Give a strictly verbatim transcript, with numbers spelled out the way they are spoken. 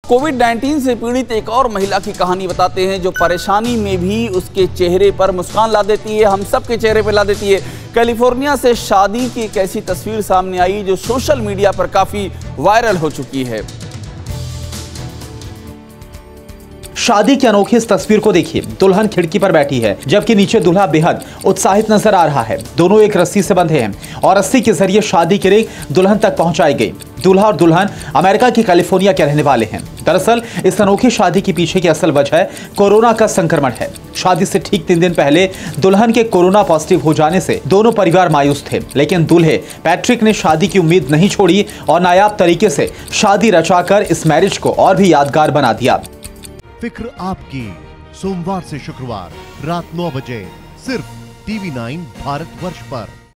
Covid nineteen से पीड़ित एक और महिला की कहानी बताते हैं जो परेशानी में भी उसके चेहरे पर मुस्कान ला देती है, हम सब के चेहरे पर ला देती है। कैलिफोर्निया से शादी की एक ऐसी तस्वीर सामने आई जो सोशल मीडिया पर काफी वायरल हो चुकी है। शादी की अनोखी इस तस्वीर को देखिए। दुल्हन खिड़की पर बैठी है जबकि नीचे दूल्हा बेहद उत्साहित नजर आ रहा है। दोनों एक रस्सी से बंधे हैं और रस्सी के जरिए शादी की रिंग दुल्हन तक पहुंचाई गई। दूल्हा और दुल्हन अमेरिका की कैलिफोर्निया के रहने वाले हैं। दरअसल इस अनोखी शादी के पीछे की असल वजह कोरोना का संक्रमण है। शादी से ठीक तीन दिन पहले दुल्हन के कोरोना पॉजिटिव हो जाने से दोनों परिवार मायूस थे, लेकिन दूल्हे पैट्रिक ने शादी की उम्मीद नहीं छोड़ी और नायाब तरीके से शादी रचाकर इस मैरिज को और भी यादगार बना दिया। फिक्र आपकी, सोमवार से शुक्रवार रात नौ बजे सिर्फ टीवी नाइन भारतवर्ष पर।